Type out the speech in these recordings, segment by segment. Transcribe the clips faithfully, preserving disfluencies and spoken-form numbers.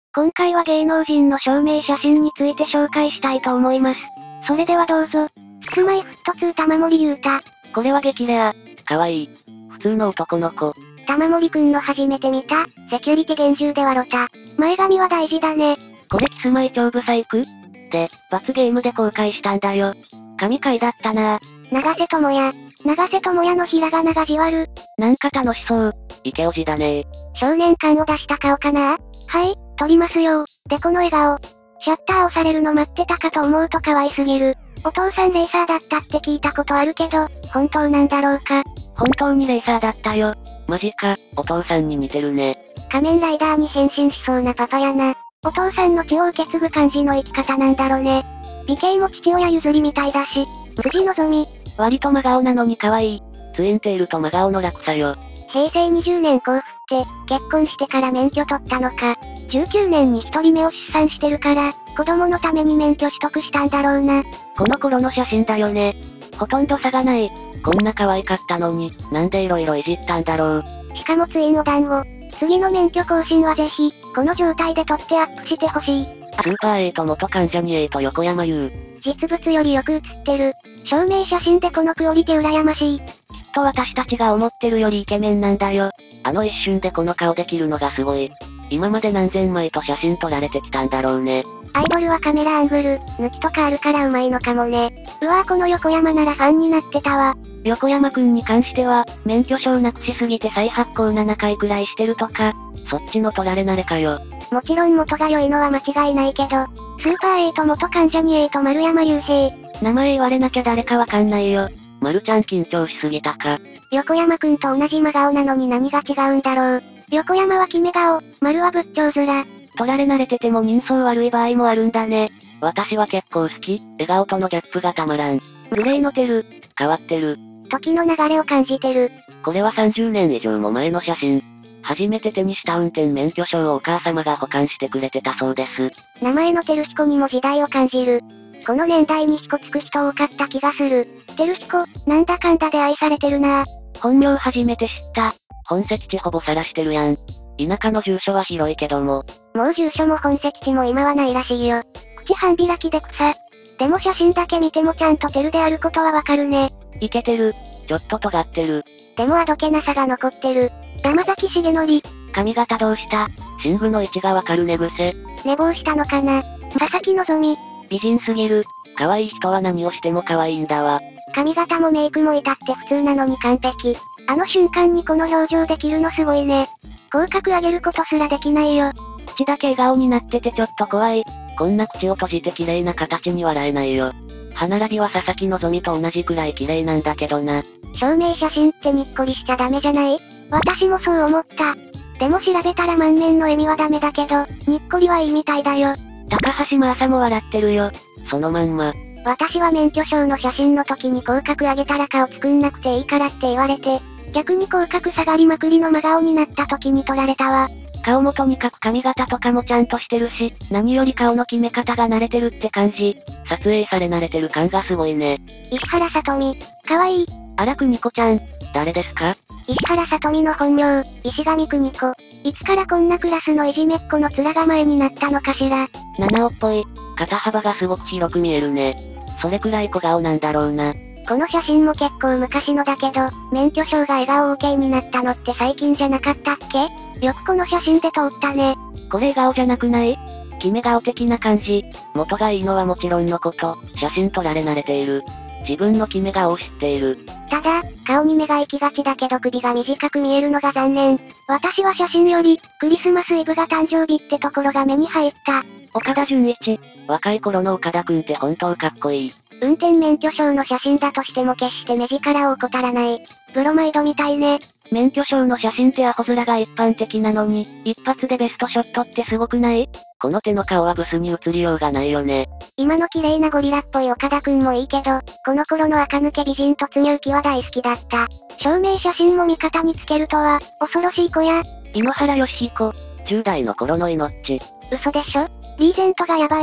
今回は芸能人の証明写真について紹介したいと思います。それではどうぞ。キスマイフットツー玉森裕太。 これは激レア。かわいい。普通の男の子。 玉森くんの初めて見た、セキュリティ厳重で笑った。前髪は大事だね。 これキスマイ超ブサイクで、罰ゲームで公開したんだよ。神回だったなぁ。 長瀬智也。長瀬智也のひらがながじわる。 なんか楽しそう。イケオジだね少年感を出した顔かな？はい、撮りますよ。でこの笑顔。シャッター押されるの待ってたかと思うと可愛すぎる。お父さんレーサーだったって聞いたことあるけど、本当なんだろうか。 本当にレーサーだったよ。マジか、お父さんに似てるね。 仮面ライダーに変身しそうなパパやな。お父さんの血を受け継ぐ感じの生き方なんだろね。美形も父親譲りみたいだし。藤希美。 割と真顔なのに可愛い。ツインテールと真顔の落差よ。 へいせいにじゅうねん交付って、結婚してから免許取ったのか。じゅうきゅうねんにひとりめを出産してるから、子供のために免許取得したんだろうな。 この頃の写真だよね。ほとんど差がない。こんな可愛かったのに、なんで色々いじったんだろう。 しかもツインお団子。次の免許更新はぜひ、この状態で撮ってアップしてほしい。スーパーエイト元関ジャニエイト横山優。 実物よりよく写ってる。証明写真でこのクオリティ羨ましい。 きっと私たちが思ってるよりイケメンなんだよ。あの一瞬でこの顔できるのがすごい。今まで何千枚と写真撮られてきたんだろうね。 アイドルはカメラアングル、抜きとかあるからうまいのかもね。うわぁこの横山ならファンになってたわ。 横山くんに関しては、免許証なくしすぎて再発行ななかいくらいしてるとか、そっちの取られ慣れかよ。 もちろん元が良いのは間違いないけど、スーパーエイト元関ジャニエイト丸山雄平。 名前言われなきゃ誰かわかんないよ。丸ちゃん緊張しすぎたか。 横山くんと同じ真顔なのに何が違うんだろう。横山は決め顔、丸は仏頂面。 取られ慣れてても人相悪い場合もあるんだね。私は結構好き、笑顔とのギャップがたまらん。グレーのテル、変わってる。 時の流れを感じてる。 これはさんじゅうねん以上も前の写真。初めて手にした運転免許証をお母様が保管してくれてたそうです。 名前のテルヒコにも時代を感じる。この年代にヒコつく人多かった気がする。テルヒコ、なんだかんだで愛されてるなぁ。 本名初めて知った。本籍地ほぼ晒してるやん。田舎の住所は広いけども。 もう住所も本籍地も今はないらしいよ。口半開きで草。でも写真だけ見てもちゃんとテルであることはわかるね。 イケてる。ちょっと尖ってる。 でもあどけなさが残ってる。山崎重則。 髪型どうした？寝具の位置がわかる寝癖。 寝坊したのかな？佐々木希。 美人すぎる。可愛い人は何をしても可愛いんだわ。 髪型もメイクも至って普通なのに完璧。あの瞬間にこの表情できるのすごいね。口角上げることすらできないよ。 口だけ笑顔になっててちょっと怖い。こんな口を閉じて綺麗な形に笑えないよ。歯並びは佐々木希と同じくらい綺麗なんだけどな。 証明写真ってにっこりしちゃダメじゃない？私もそう思った。でも調べたら満面の笑みはダメだけど、にっこりはいいみたいだよ。 高橋真麻も笑ってるよ。そのまんま。 私は免許証の写真の時に口角上げたら顔作んなくていいからって言われて、逆に口角下がりまくりの真顔になった時に撮られたわ。 顔もとにかく髪型とかもちゃんとしてるし、何より顔の決め方が慣れてるって感じ。撮影され慣れてる感がすごいね。 石原さとみ。かわいい。 荒くにこちゃん。誰ですか？ 石原さとみの本名、石上邦子。いつからこんなクラスのいじめっ子の面構えになったのかしら。 七尾っぽい。肩幅がすごく広く見えるね。それくらい小顔なんだろうな。 この写真も結構昔のだけど、免許証が笑顔 OK になったのって最近じゃなかったっけ？よくこの写真で撮ったね。 これ笑顔じゃなくない？決め顔的な感じ。元がいいのはもちろんのこと、写真撮られ慣れている。自分の決め顔を知っている。 ただ、顔に目が行きがちだけど首が短く見えるのが残念。私は写真より、クリスマスイブが誕生日ってところが目に入った。 岡田准一。若い頃の岡田くんって本当かっこいい。 運転免許証の写真だとしても決して目力を怠らない。ブロマイドみたいね。 免許証の写真ってアホ面が一般的なのに、一発でベストショットってすごくない？この手の顔はブスに映りようがないよね。 今の綺麗なゴリラっぽい岡田くんもいいけど、この頃の垢抜け美人突入期は大好きだった。証明写真も味方につけるとは、恐ろしい子や。 井ノ原快彦。じゅう代の頃の命。 嘘でしょ？リーゼントがやばい。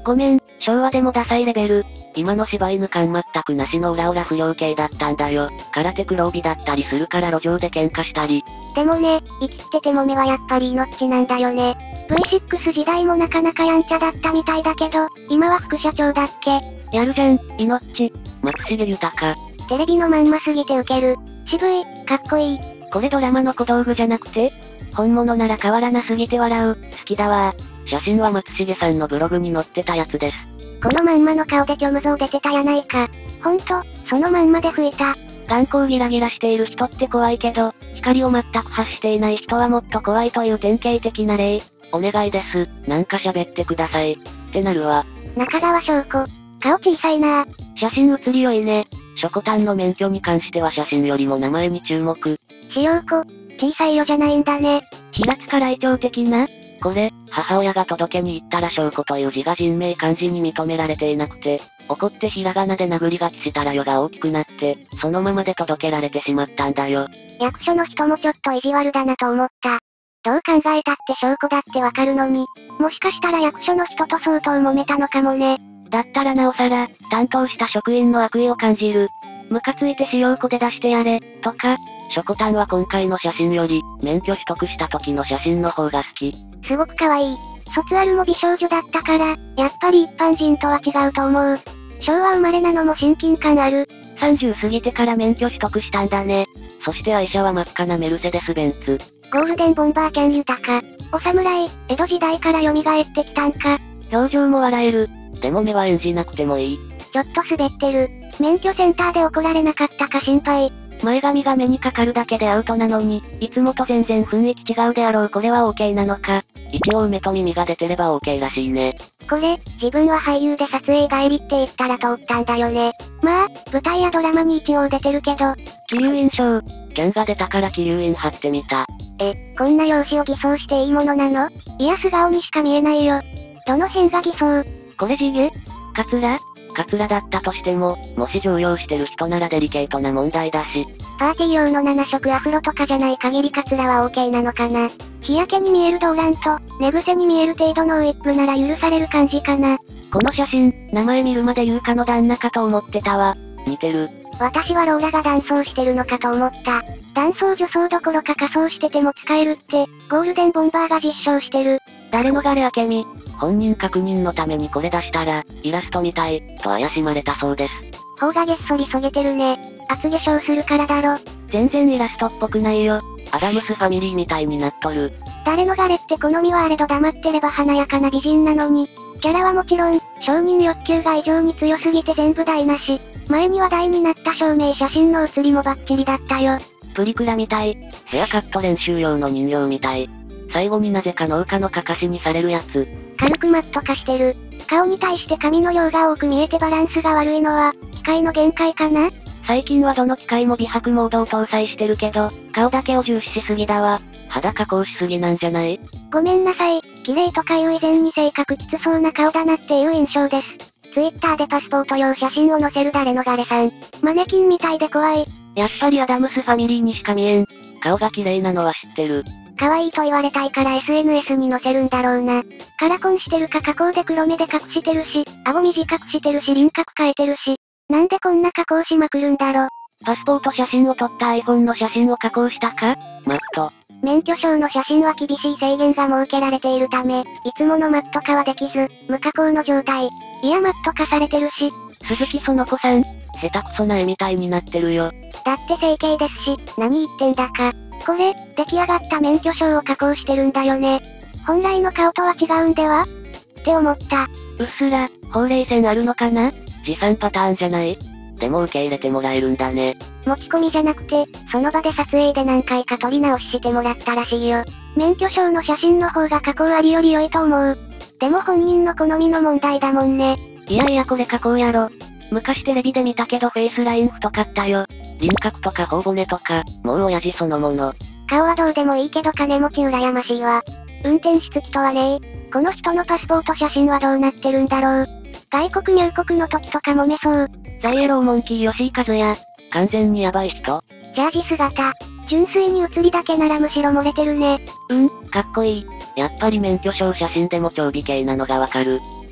ごめん、昭和でもダサいレベル。今の柴犬感全くなしのオラオラ不良系だったんだよ。空手黒帯だったりするから路上で喧嘩したり。 でもね、生きてても目はやっぱり命なんだよね。ブイシックス 時代もなかなかやんちゃだったみたいだけど、今は副社長だっけ？ やるじゃん、命。松重豊。 テレビのまんますぎてウケる。渋い、かっこいい。 これドラマの小道具じゃなくて？本物なら変わらなすぎて笑う。好きだわ。写真は松重さんのブログに載ってたやつです。 このまんまの顔で虚無像出てたやないか。ほんと、そのまんまで吹いた。 眼光ギラギラしている人って怖いけど、光を全く発していない人はもっと怖いという典型的な例。お願いです。なんか喋ってください。ってなるわ。 中川翔子。顔小さいなぁ。 写真写り良いね。ショコタンの免許に関しては写真よりも名前に注目。 しようこ。小さいよじゃないんだね。 平塚来庁的な？これ、母親が届けに行ったら翔子という字が人名漢字に認められていなくて、怒ってひらがなで殴り書きしたらよが大きくなって、そのままで届けられてしまったんだよ。 役所の人もちょっと意地悪だなと思った。どう考えたって証拠だってわかるのに。もしかしたら役所の人と相当揉めたのかもね。 だったらなおさら、担当した職員の悪意を感じる。ムカついてしようこで出してやれ、とか。ショコタンは今回の写真より、免許取得した時の写真の方が好き。 すごく可愛い。卒アルも美少女だったから、やっぱり一般人とは違うと思う。昭和生まれなのも親近感ある。 さんじゅう過ぎてから免許取得したんだね。そして愛車は真っ赤なメルセデスベンツ。 ゴールデンボンバーキャン豊か。お侍、江戸時代から蘇ってきたんか。 表情も笑える。でも目は演じなくてもいい。 ちょっと滑ってる。免許センターで怒られなかったか心配。 前髪が目にかかるだけでアウトなのに、いつもと全然雰囲気違うであろう。これは OK なのか。一応目と耳が出てれば OK らしいね。 これ、自分は俳優で撮影帰りって言ったら通ったんだよね。まあ、舞台やドラマに一応出てるけど。 気流印象。キャンが出たから気流印貼ってみた。 え、こんな容姿を偽装していいものなの？いや素顔にしか見えないよ。どの辺が偽装？ これ地毛？カツラ？カツラだったとしても、もし常用してる人ならデリケートな問題だし。 パーティー用のなな色アフロとかじゃない限りカツラは OK なのかな。日焼けに見える動乱と、寝癖に見える程度のウィッグなら許される感じかな。 この写真、名前見るまで優香の旦那かと思ってたわ。似てる。 私はローラが男装してるのかと思った。男装女装どころか仮装してても使えるって、ゴールデンボンバーが実証してる。 誰のガレ明美。本人確認のためにこれ出したら、イラストみたい、と怪しまれたそうです。 頬がげっそりそげてるね。厚化粧するからだろ。 全然イラストっぽくないよ。アダムスファミリーみたいになっとる。 誰のガレって好みはあれど黙ってれば華やかな美人なのに、キャラはもちろん、承認欲求が異常に強すぎて全部台無し。前に話題になった証明写真の写りもバッチリだったよ。 プリクラみたい。ヘアカット練習用の人形みたい。最後になぜか農家のかかしにされるやつ。 軽くマット化してる。顔に対して髪の量が多く見えてバランスが悪いのは、機械の限界かな？ 最近はどの機械も美白モードを搭載してるけど、顔だけを重視しすぎだわ。肌加工しすぎなんじゃない？ ごめんなさい。綺麗とかいう以前に性格きつそうな顔だなっていう印象です。ツイッターでパスポート用写真を載せる誰のガレさん。マネキンみたいで怖い。 やっぱりアダムスファミリーにしか見えん。顔が綺麗なのは知ってる。 可愛いと言われたいから エスエヌエス に載せるんだろうな。カラコンしてるか加工で黒目で隠してるし、顎短くしてるし輪郭変えてるし。なんでこんな加工しまくるんだろ。 パスポート写真を撮った iPhone の写真を加工したか？マット。 免許証の写真は厳しい制限が設けられているため、いつものマット化はできず、無加工の状態。いやマット化されてるし。 鈴木園子さん、下手くそな絵みたいになってるよ。 だって整形ですし、何言ってんだか。これ、出来上がった免許証を加工してるんだよね。本来の顔とは違うんでは？って思った。 うっすら、ほうれい線あるのかな？持参パターンじゃない？でも受け入れてもらえるんだね。 持ち込みじゃなくて、その場で撮影で何回か撮り直ししてもらったらしいよ。免許証の写真の方が加工ありより良いと思う。でも本人の好みの問題だもんね。 いやいやこれ加工やろ。昔テレビで見たけどフェイスライン太かったよ。輪郭とか頬骨とか、もう親父そのもの。 顔はどうでもいいけど金持ち羨ましいわ。運転室来とはねえ。この人のパスポート写真はどうなってるんだろう。外国入国の時とか揉めそう。 ザイエローモンキー吉井和也。完全にヤバい人。 ジャージ姿。純粋に写りだけならむしろ漏れてるね。 うん、かっこいい。やっぱり免許証写真でも超美形なのがわかる。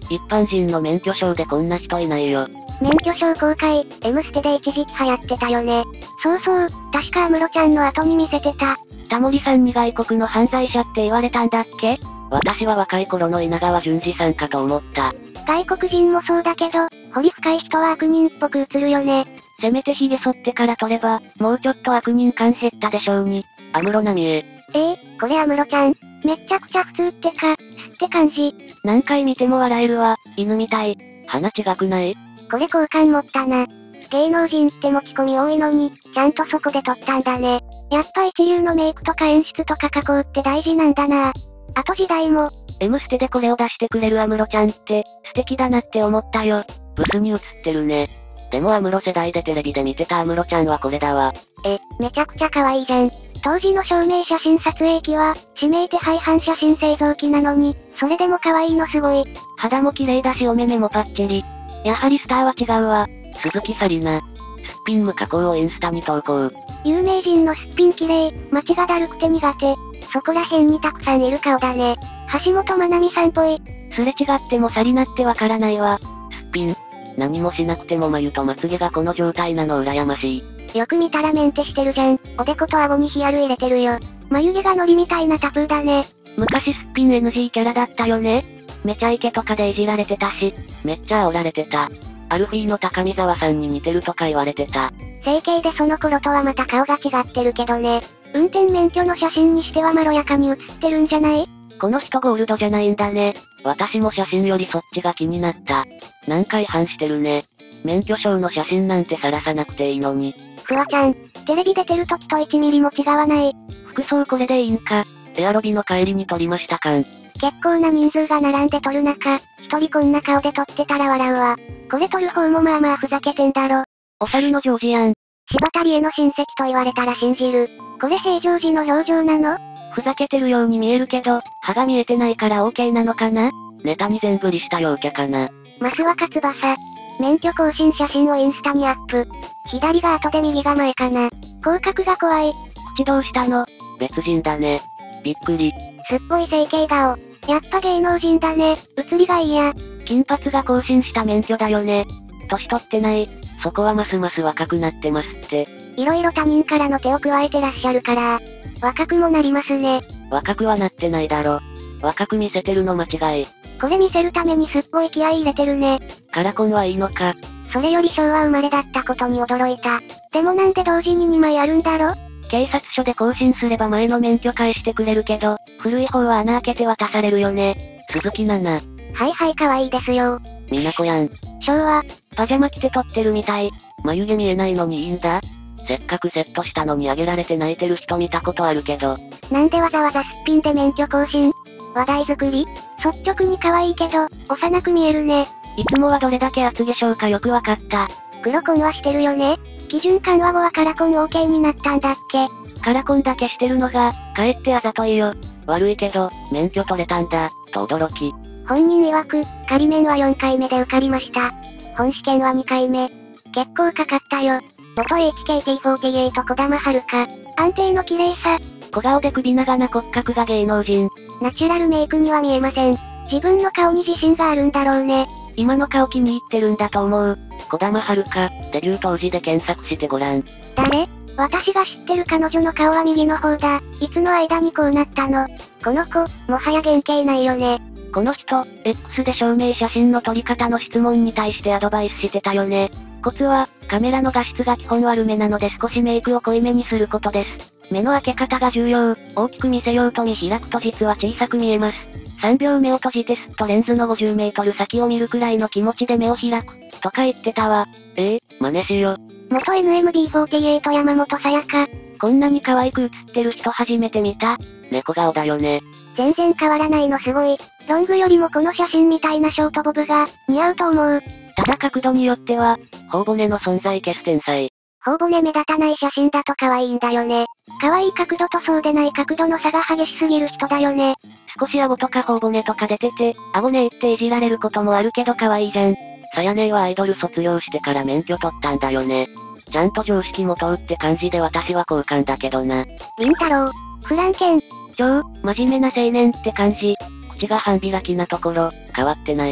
一般人の免許証でこんな人いないよ。 免許証公開、M ステで一時期流行ってたよね。そうそう、確か安室ちゃんの後に見せてた。 タモリさんに外国の犯罪者って言われたんだっけ？私は若い頃の稲川淳二さんかと思った。 外国人もそうだけど、彫り深い人は悪人っぽく映るよね。 せめて髭剃ってから取れば、もうちょっと悪人感減ったでしょうに。安室奈美恵。 えー、これ安室ちゃん。めっちゃくちゃ普通ってか、すって感じ。 何回見ても笑えるわ、犬みたい。鼻違くない？ これ好感持ったな。芸能人って持ち込み多いのに、ちゃんとそこで撮ったんだね。やっぱ一流のメイクとか演出とか加工って大事なんだな。あと時代も。 M ステでこれを出してくれる安室ちゃんって、素敵だなって思ったよ。ブスに映ってるね。でも安室世代でテレビで見てた安室ちゃんはこれだわ。 え、めちゃくちゃ可愛いじゃん。当時の証明写真撮影機は、指名手配反写真製造機なのに、それでも可愛いのすごい。 肌も綺麗だしお目目もパッチリ。やはりスターは違うわ。鈴木紗理奈。すっぴん無加工をインスタに投稿。 有名人のすっぴん綺麗、街がだるくて苦手。そこら辺にたくさんいる顔だね。橋本まなみさんっぽい。 すれ違っても紗理奈ってわからないわ。すっぴん。何もしなくても眉とまつげがこの状態なの羨ましい。 よく見たらメンテしてるじゃん。おでこと顎にヒアル入れてるよ。眉毛がノリみたいなタプーだね。 昔すっぴん エヌジー キャラだったよね。めちゃイケとかでいじられてたし、めっちゃ煽られてた。アルフィーの高見沢さんに似てるとか言われてた。 整形でその頃とはまた顔が違ってるけどね。運転免許の写真にしてはまろやかに写ってるんじゃない？ この人ゴールドじゃないんだね。私も写真よりそっちが気になった。何回反してるね。免許証の写真なんて晒さなくていいのに。 フワちゃん、テレビ出てる時といちミリも違わない。 服装これでいいんか。エアロビの帰りに撮りましたかん。 結構な人数が並んで撮る中、一人こんな顔で撮ってたら笑うわ。これ撮る方もまあまあふざけてんだろ。 お猿のジョージアン。 柴田理恵の親戚と言われたら信じる。これ平常時の表情なの？ ふざけてるように見えるけど、歯が見えてないから OK なのかな？ネタに全振りした陽キャかな。 増若翼。免許更新写真をインスタにアップ。左が後で右が前かな。口角が怖い。 口どうしたの？別人だね。びっくり。 すっごい整形顔。やっぱ芸能人だね。写りがいいや。 金髪が更新した免許だよね。年取ってない。そこはますます若くなってますって。 いろいろ他人からの手を加えてらっしゃるから、若くもなりますね。 若くはなってないだろ。若く見せてるの間違い。 これ見せるためにすっごい気合い入れてるね。 カラコンはいいのか。 それより昭和生まれだったことに驚いた。でもなんで同時ににまいあるんだろ？ 警察署で更新すれば前の免許返してくれるけど、古い方は穴開けて渡されるよね。鈴木奈々。 はいはい可愛いですよ。 みなこやん。 昭和。 パジャマ着て撮ってるみたい。眉毛見えないのにいいんだ。せっかくセットしたのにあげられて泣いてる人見たことあるけど。 なんでわざわざすっぴんで免許更新？話題作り？率直に可愛いけど、幼く見えるね。 いつもはどれだけ厚化粧かよくわかった。 黒コンはしてるよね。基準緩和後はカラコン OK になったんだっけ？ カラコンだけしてるのが、かえってあざといよ。悪いけど、免許取れたんだ、と驚き。 本人曰く、仮免はよんかいめで受かりました。本試験はにかいめ。結構かかったよ。元 エイチケーティーフォーティーエイト 小玉遥。安定の綺麗さ。 小顔で首長な骨格が芸能人。 ナチュラルメイクには見えません。自分の顔に自信があるんだろうね。 今の顔気に入ってるんだと思う。小玉遥、デビュー当時で検索してごらん。 誰？私が知ってる彼女の顔は右の方だ。いつの間にこうなったの？この子、もはや原型ないよね。 この人、X で証明写真の撮り方の質問に対してアドバイスしてたよね。コツは、カメラの画質が基本悪めなので少しメイクを濃いめにすることです。目の開け方が重要。大きく見せようと見開くと実は小さく見えます。さんびょうめを閉じてすっとレンズのごじゅうメートル先を見るくらいの気持ちで目を開く。とか言ってたわ。ええー、真似しよ。 元 エヌエムビーフォーティーエイト 山本さやか。 こんなに可愛く写ってる人初めて見た。猫顔だよね。 全然変わらないのすごい。ロングよりもこの写真みたいなショートボブが似合うと思う。 ただ角度によっては、頬骨の存在消す天才。 頬骨目立たない写真だと可愛いんだよね。可愛い角度とそうでない角度の差が激しすぎる人だよね。 少し顎とか頬骨とか出てて、顎ねえっていじられることもあるけど可愛いじゃん。さやねえはアイドル卒業してから免許取ったんだよね。ちゃんと常識も通って感じで私は好感だけどな。 りんたろー。フランケン。 超、真面目な青年って感じ。口が半開きなところ、変わってない。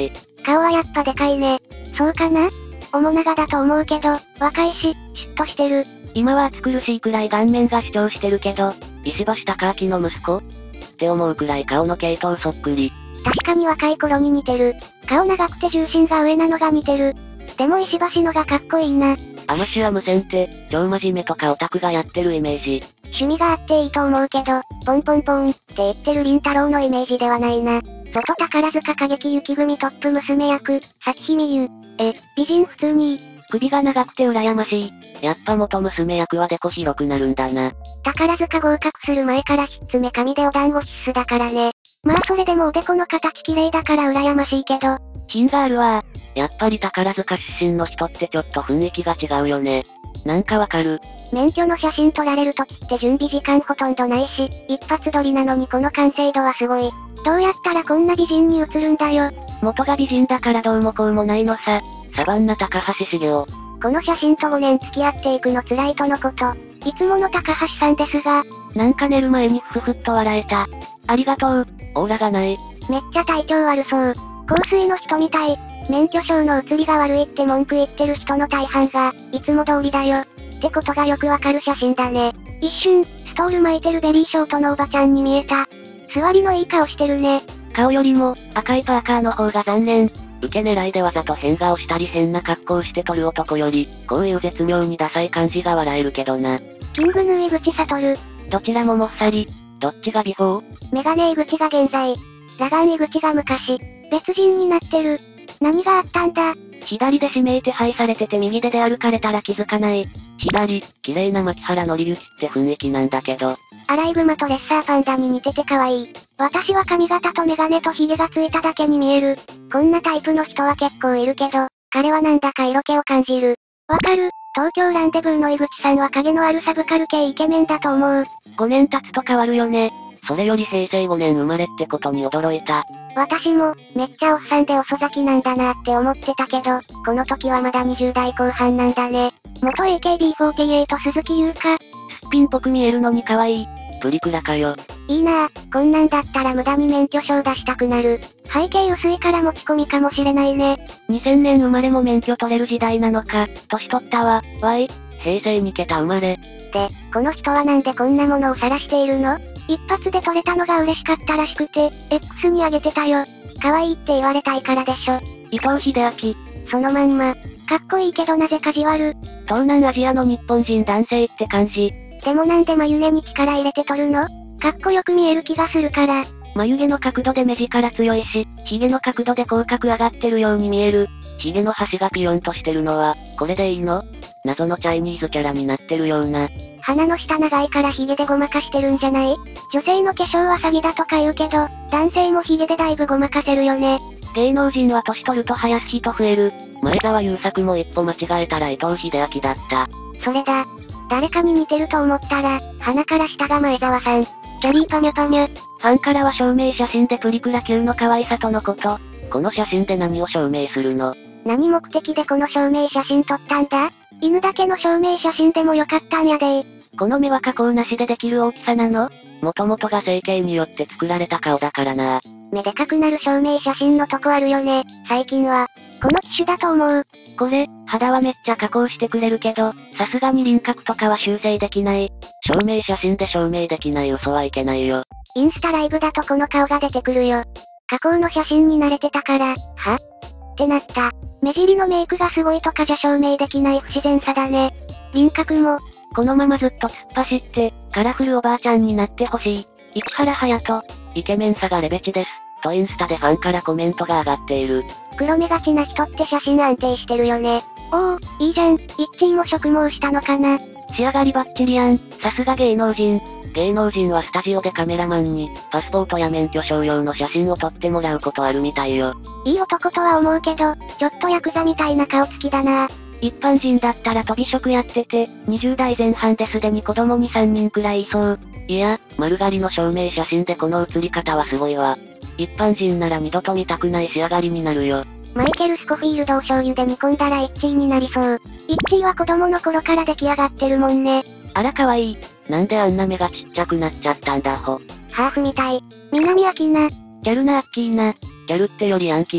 顔はやっぱでかいね。そうかな？面長だと思うけど、若いし、シュッとしてる。 今は暑苦しいくらい顔面が主張してるけど、石橋貴明の息子って思うくらい顔の系統そっくり。 確かに若い頃に似てる。顔長くて重心が上なのが似てる。でも石橋のがかっこいいな。 アマチュア無線って、超真面目とかオタクがやってるイメージ。 趣味があっていいと思うけど、ポンポンポンって言ってる凛太郎のイメージではないな。元宝塚歌劇雪組トップ娘役、咲姫優。え、美人普通にいい。 首が長くて羨ましい。やっぱ元娘役はデコ広くなるんだな。 宝塚合格する前からひっつめ髪でお団子必須だからね。まあそれでもおでこの形綺麗だから羨ましいけど。 品があるわ。やっぱり宝塚出身の人ってちょっと雰囲気が違うよね。なんかわかる。 免許の写真撮られる時って準備時間ほとんどないし、一発撮りなのにこの完成度はすごい。どうやったらこんな美人に映るんだよ。 元が美人だからどうもこうもないのさ。サバンナ高橋茂雄。 この写真とごねん付き合っていくの辛いとのこと。いつもの高橋さんですが。 なんか寝る前にふふっと笑えた。ありがとう。オーラがない。 めっちゃ体調悪そう。香水の人みたい。免許証の写りが悪いって文句言ってる人の大半が、いつも通りだよ。ってことがよくわかる写真だね。一瞬、ストール巻いてるベリーショートのおばちゃんに見えた。座りのいい顔してるね。 顔よりも、赤いパーカーの方が残念。受け狙いでわざと変顔したり変な格好して撮る男より、こういう絶妙にダサい感じが笑えるけどな。 キングヌー井口悟。 どちらももっさり。どっちが美貌？ メガネ井口が現在。裸眼井口が昔。別人になってる。何があったんだ？ 左で指名手配されてて右で出歩かれたら気づかない。左、綺麗な牧原紀之って雰囲気なんだけど。 アライグマとレッサーパンダに似てて可愛い。私は髪型とメガネとヒゲがついただけに見える。こんなタイプの人は結構いるけど、彼はなんだか色気を感じる。わかる。東京ランデブーの井口さんは影のあるサブカル系イケメンだと思う。 ごねん経つと変わるよね。それより平成ごねん生まれってことに驚いた。 私も、めっちゃおっさんで遅咲きなんだなって思ってたけど、この時はまだにじゅう代後半なんだね。元 エーケービーフォーティーエイト 鈴木優香。 すっぴんっぽく見えるのに可愛い。プリクラかよ。 いいなぁ、こんなんだったら無駄に免許証出したくなる。背景薄いから持ち込みかもしれないね。 にせんねん生まれも免許取れる時代なのか、年取ったわ、わい。平成に桁生まれ。 で、この人はなんでこんなものを晒しているの？一発で撮れたのが嬉しかったらしくて、X にあげてたよ。可愛いって言われたいからでしょ。 伊藤英明。 そのまんま。かっこいいけどなぜかじわる。 東南アジアの日本人男性って感じ。 でもなんで眉毛に力入れて撮るの？かっこよく見える気がするから。 眉毛の角度で目力強いし、髭の角度で口角上がってるように見える。髭の端がピヨンとしてるのは、これでいいの？謎のチャイニーズキャラになってるような。 鼻の下長いからヒゲでごまかしてるんじゃない？女性の化粧は詐欺だとか言うけど、男性もヒゲでだいぶごまかせるよね。 芸能人は年取ると生やす人増える。前澤友作も一歩間違えたら伊藤英明だった。 それだ。誰かに似てると思ったら、鼻から下が前澤さん。キャリーパニャパニャ。 ファンからは証明写真でプリクラ級の可愛さとのこと。この写真で何を証明するの？ 何目的でこの証明写真撮ったんだ？犬だけの証明写真でもよかったんやでー。 この目は加工なしでできる大きさなの？もともとが整形によって作られた顔だからな。 目でかくなる証明写真のとこあるよね、最近は。この機種だと思う。 これ、肌はめっちゃ加工してくれるけど、さすがに輪郭とかは修正できない。証明写真で証明できない嘘はいけないよ。 インスタライブだとこの顔が出てくるよ。加工の写真に慣れてたから、は？ってなった。目尻のメイクがすごいとかじゃ証明できない不自然さだね。輪郭も。 このままずっと突っ走って、カラフルおばあちゃんになってほしい。市原隼人、イケメンさがレベチです。とインスタでファンからコメントが上がっている。 黒目がちな人って写真安定してるよね。おお、いいじゃん。イッチーも植毛したのかな。 仕上がりバッチリやん。さすが芸能人。芸能人はスタジオでカメラマンに、パスポートや免許証用の写真を撮ってもらうことあるみたいよ。 いい男とは思うけど、ちょっとヤクザみたいな顔つきだな。 一般人だったら飛び職やってて、にじゅう代前半ですでに子供にさんにんくらいいそう。いや、丸刈りの証明写真でこの写り方はすごいわ。一般人なら二度と見たくない仕上がりになるよ。 マイケル・スコフィールドを醤油で煮込んだらイッチーになりそう。イッチーは子供の頃から出来上がってるもんね。 あら可愛い。なんであんな目がちっちゃくなっちゃったんだほ。 ハーフみたい。南アキナ。 ギャルなアッキーナ。ギャルってよりヤンキー。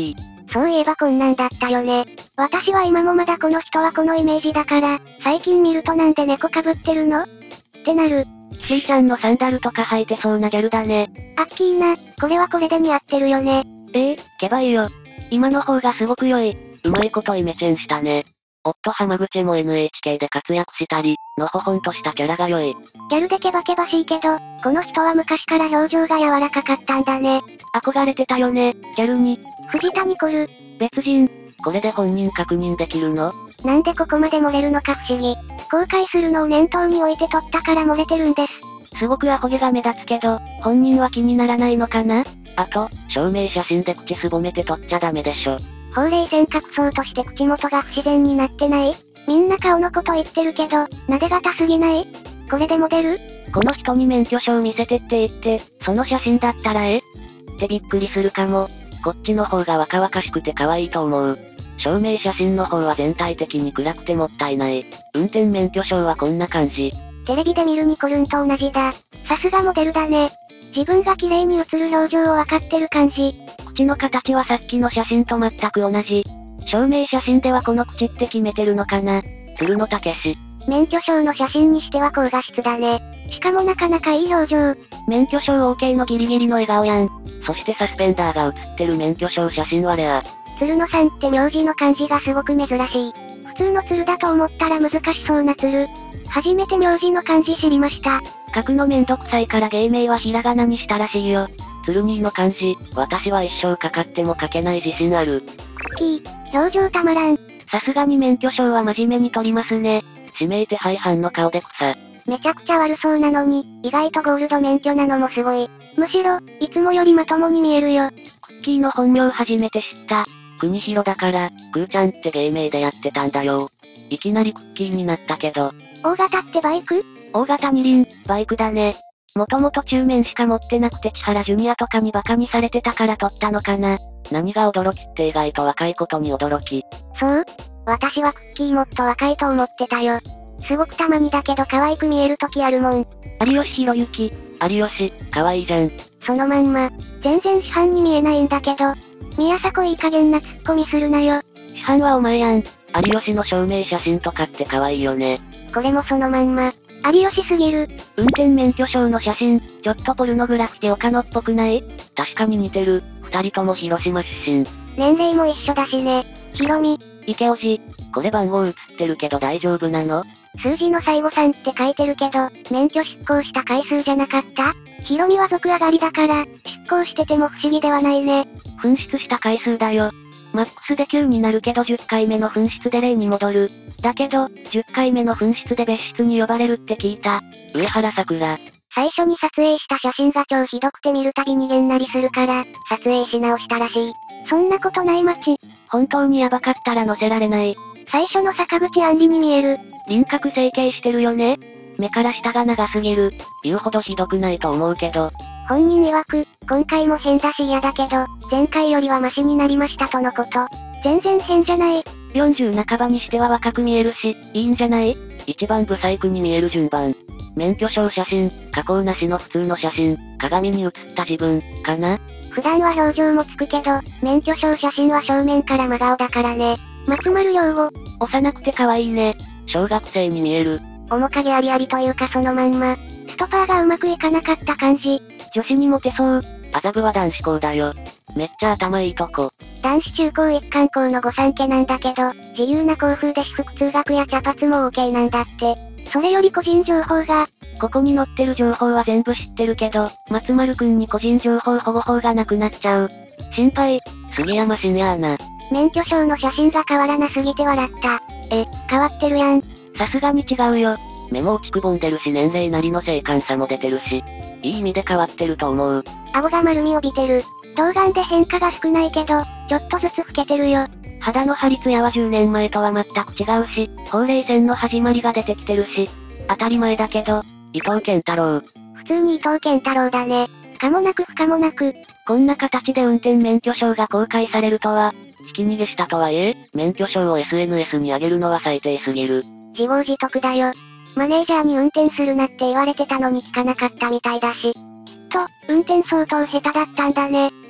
そういえばこんなんだったよね。私は今もまだこの人はこのイメージだから、最近見るとなんで猫被ってるのってなる。 キティちゃんのサンダルとか履いてそうなギャルだね。 アッキーナ、これはこれで似合ってるよね。 ええ、けばいいよ。今の方がすごく良い。うまいことイメチェンしたね。夫浜口も エヌエイチケー で活躍したり、のほほんとしたキャラが良い。 ギャルでケバケバしいけど、この人は昔から表情が柔らかかったんだね。 憧れてたよね、ギャルに。 藤田ニコル。 別人。これで本人確認できるの？ なんでここまで漏れるのか不思議。公開するのを念頭に置いて撮ったから漏れてるんです。 すごくアホ毛が目立つけど、本人は気にならないのかな？あと、証明写真で口すぼめて撮っちゃダメでしょ。 ほうれい線隠そうとして口元が不自然になってない？みんな顔のこと言ってるけど、撫で型すぎない？これでモデル？ この人に免許証見せてって言って、その写真だったらえってびっくりするかも。こっちの方が若々しくて可愛いと思う。証明写真の方は全体的に暗くてもったいない。運転免許証はこんな感じ。 テレビで見るニコルンと同じだ。さすがモデルだね。自分が綺麗に映る表情をわかってる感じ。 口の形はさっきの写真と全く同じ。証明写真ではこの口って決めてるのかな。鶴野武史。 免許証の写真にしては高画質だね。しかもなかなかいい表情。 免許証 OK のギリギリの笑顔やん。そしてサスペンダーが写ってる免許証写真はレア。 鶴野さんって名字の漢字がすごく珍しい。普通の鶴だと思ったら難しそうな鶴。初めて名字の漢字知りました。 書くのめんどくさいから芸名はひらがなにしたらしいよ。鶴兄の漢字、私は一生かかっても書けない自信ある。 クッキー、表情たまらん。 さすがに免許証は真面目に取りますね。指名手配犯の顔で草。 めちゃくちゃ悪そうなのに、意外とゴールド免許なのもすごい。むしろ、いつもよりまともに見えるよ。 クッキーの本名初めて知った。国広だから、クーちゃんって芸名でやってたんだよ。いきなりクッキーになったけど。 大型ってバイク？ 大型二輪、バイクだね。もともと中面しか持ってなくて千原ジュニアとかにバカにされてたから取ったのかな。何が驚きって意外と若いことに驚き。 そう？私はクッキーもっと若いと思ってたよ。すごくたまにだけど可愛く見える時あるもん。 有吉弘行。有吉、可愛いじゃん。 そのまんま。全然市販に見えないんだけど。宮迫いい加減なツッコミするなよ。 市販はお前やん。有吉の証明写真とかって可愛いよね。 これもそのまんま。有吉すぎる。 運転免許証の写真、ちょっとポルノグラフィティ岡野っぽくない？確かに似てる。二人とも広島出身。 年齢も一緒だしね。ひろみ。 池おじ。これ番号映ってるけど大丈夫なの？ 数字の最後さんって書いてるけど、免許失効した回数じゃなかった？ひろみは俗上がりだから、失効してても不思議ではないね。 紛失した回数だよ。マックスできゅうになるけどじゅっかいめの紛失でゼロに戻る。だけど、じゅっかいめの紛失で別室に呼ばれるって聞いた。上原さくら。 最初に撮影した写真が超ひどくて見るたびにげんなりするから、撮影し直したらしい。そんなことない街。 本当にヤバかったら載せられない。 最初の坂口杏里に見える。 輪郭整形してるよね。目から下が長すぎる。言うほどひどくないと思うけど。 本人曰く、今回も変だし嫌だけど、前回よりはマシになりましたとのこと。全然変じゃない。 よんじゅう半ばにしては若く見えるし、いいんじゃない？一番ブサイクに見える順番。免許証写真、加工なしの普通の写真、鏡に映った自分、かな？ 普段は表情もつくけど、免許証写真は正面から真顔だからね。松丸陽吾。 幼くて可愛いね。小学生に見える。 面影ありありというかそのまんま。ストパーがうまくいかなかった感じ。 女子にモテそう。麻布は男子校だよ。めっちゃ頭いいとこ。 男子中高一貫校の御三家なんだけど、自由な校風で私服通学や茶髪も OK なんだって。それより個人情報が。 ここに載ってる情報は全部知ってるけど、松丸くんに個人情報保護法がなくなっちゃう。心配。杉山真也アナ。 免許証の写真が変わらなすぎて笑った。え、変わってるやん。 さすがに違うよ。目も落ちくぼんでるし年齢なりの精悍さも出てるし。いい意味で変わってると思う。 顎が丸み帯びてる。童顔で変化が少ないけど、ちょっとずつ老けてるよ。 肌の張り艶はじゅうねんまえとは全く違うし、ほうれい線の始まりが出てきてるし。当たり前だけど、伊藤健太郎。 普通に伊藤健太郎だね。可もなく不可もなく。 こんな形で運転免許証が公開されるとは、ひき逃げしたとはいえ、免許証を エスエヌエス に上げるのは最低すぎる。 自業自得だよ。マネージャーに運転するなって言われてたのに聞かなかったみたいだし。きっと、運転相当下手だったんだね。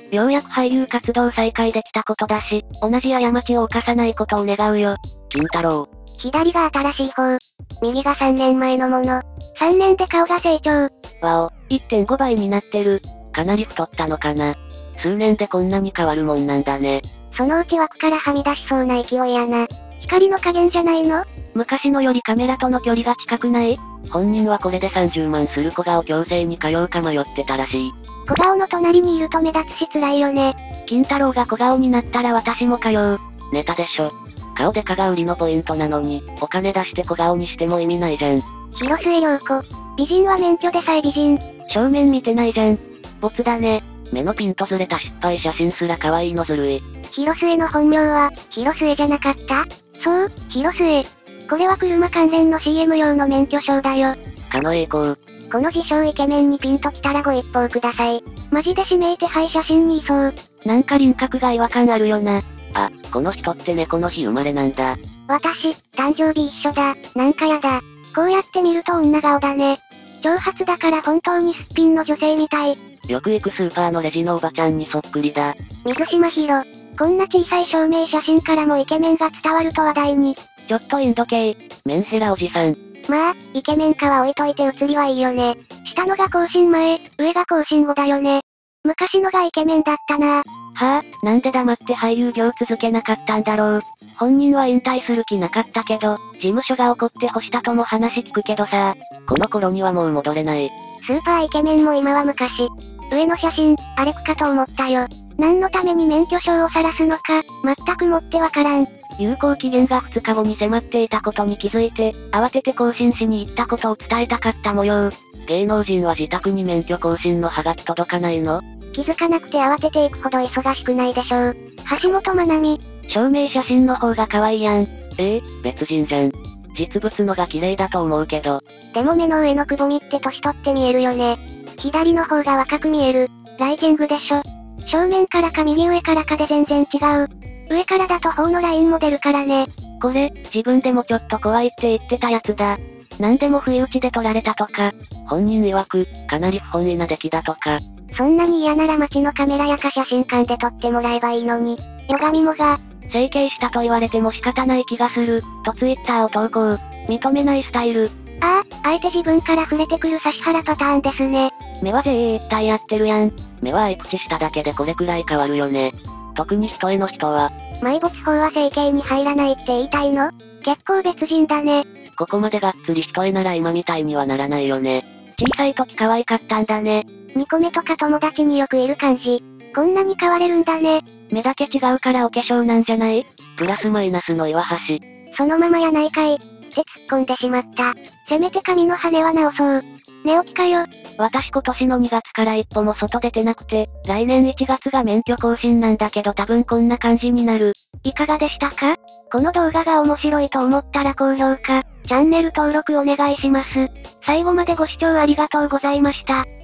ようやく俳優活動再開できたことだし、同じ過ちを犯さないことを願うよ。金太郎。 左が新しい方。右がさんねんまえのもの。さんねんで顔が成長。 わお、いってんごばいになってる。かなり太ったのかな。数年でこんなに変わるもんなんだね。 そのうち枠からはみ出しそうな勢いやな。光の加減じゃないの？ 昔のよりカメラとの距離が近くない？本人はこれでさんじゅうまんする小顔矯正に通うか迷ってたらしい。 小顔の隣にいると目立つし辛いよね。 金太郎が小顔になったら私も通う。ネタでしょ。顔デカが売りのポイントなのに、お金出して小顔にしても意味ないじゃん。 広末涼子。美人は免許でさえ美人。 正面見てないじゃん。ボツだね。目のピントずれた失敗写真すら可愛いのずるい。 広末の本名は、広末じゃなかった？そう、広末。これは車関連の シーエム 用の免許証だよ。 狩野英孝。 この自称イケメンにピンときたらご一報ください。マジで指名手配写真にいそう。 なんか輪郭が違和感あるよな。あ、この人って猫の日生まれなんだ。 私、誕生日一緒だ。なんかやだ。こうやって見ると女顔だね。長髪だから本当にすっぴんの女性みたい。 よく行くスーパーのレジのおばちゃんにそっくりだ。 水島ひろ。こんな小さい証明写真からもイケメンが伝わると話題に。 ちょっとインド系、メンヘラおじさん。 まあ、イケメンかは置いといて写りはいいよね。下のが更新前、上が更新後だよね。昔のがイケメンだったなぁ。 はぁ、なんで黙って俳優業続けなかったんだろう。本人は引退する気なかったけど、事務所が怒って干したとも話聞くけどさ、この頃にはもう戻れない。 スーパーイケメンも今は昔。上の写真、アレクかと思ったよ。何のために免許証を晒すのか、全くもってわからん。 有効期限がふつかごに迫っていたことに気づいて、慌てて更新しに行ったことを伝えたかった模様。芸能人は自宅に免許更新の葉が届かないの？ 気づかなくて慌てていくほど忙しくないでしょう。橋本まなみ。 証明写真の方が可愛いやん。ええ、別人じゃん。実物のが綺麗だと思うけど。 でも目の上のくぼみって年取って見えるよね。左の方が若く見える。ライジングでしょ。正面からか右上からかで全然違う。上からだと方のラインも出るからね。 これ、自分でもちょっと怖いって言ってたやつだ。なんでも不意打ちで撮られたとか、本人曰く、かなり不本意な出来だとか。 そんなに嫌なら街のカメラやか写真館で撮ってもらえばいいのに。よがみもが、 整形したと言われても仕方ない気がする、とツイッターを投稿。認めないスタイル。 ああ、あえて自分から触れてくる指原パターンですね。 目は絶対やってるやん。目はアイプチしただけでこれくらい変わるよね。特に人への人は。 埋没法は整形に入らないって言いたいの？結構別人だね。 ここまでがっつり人へなら今みたいにはならないよね。小さい時可愛かったんだね。 にこめとか友達によくいる感じ。こんなに変われるんだね。 目だけ違うからお化粧なんじゃない？プラスマイナスの岩橋。 そのままやないかい。って突っ込んでしまった。せめて髪の羽は直そう。寝起きかよ。 私今年のにがつから一歩も外出てなくて、来年いちがつが免許更新なんだけど多分こんな感じになる。 いかがでしたか？この動画が面白いと思ったら高評価、チャンネル登録お願いします。最後までご視聴ありがとうございました。